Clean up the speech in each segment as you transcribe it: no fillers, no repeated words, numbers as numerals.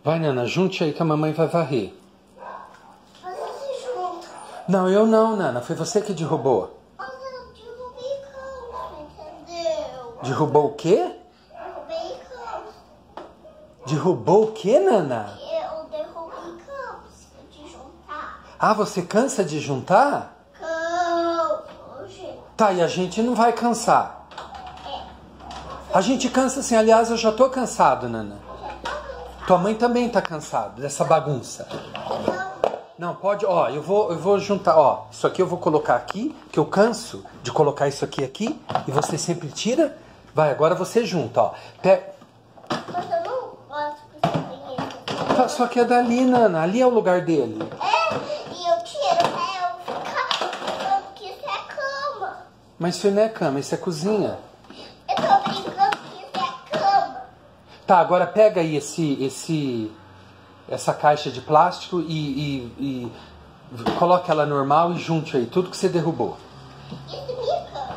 Vai, Nana, junte aí que a mamãe vai varrer. Você se junta. Não, eu não, Nana. Foi você que derrubou. Mas eu derrubei calça, entendeu? Derrubou o quê? Derrubei calça. Derrubou o quê, Nana? Eu derrubei calça de juntar. Ah, você cansa de juntar? Calça, gente. Tá, e a gente não vai cansar. A gente cansa assim. Aliás, eu já tô cansado, Nana. Tua mãe também tá cansada dessa bagunça. Não, pode, ó, eu vou juntar, ó, isso aqui eu vou colocar aqui, que eu canso de colocar isso aqui, e você sempre tira. Vai, agora você junta, ó. Mas eu não gosto que você tenha isso. Tá, só que é dali, Nana, ali é o lugar dele. E eu tiro pra eu ficar pensando que isso é cama. Mas isso não é cama, isso é cozinha. Eu tô brincando que isso é cama. Tá, agora pega aí essa caixa de plástico e coloca ela normal e junte aí tudo que você derrubou. Isso é minha cama.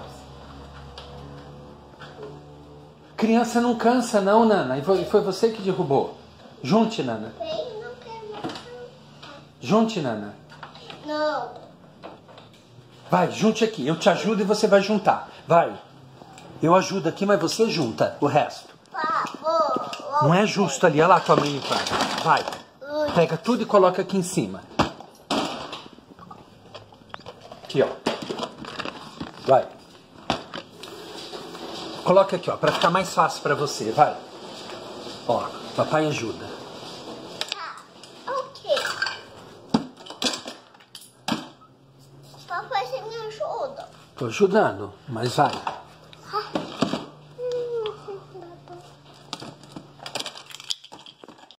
Criança não cansa não, Nana, e foi você que derrubou. Junte, Nana. Eu não quero mais. Junte, Nana. Não. Vai, junte aqui. Eu te ajudo e você vai juntar. Vai. Eu ajudo aqui, mas você junta o resto. Não é justo ali. Olha lá tua mãe limpando. Vai. Pega tudo e coloca aqui em cima. Aqui, ó. Vai. Coloca aqui, ó, pra ficar mais fácil pra você. Vai. Ó, papai ajuda. Ok. Papai, você me ajuda? Tô ajudando, mas vai.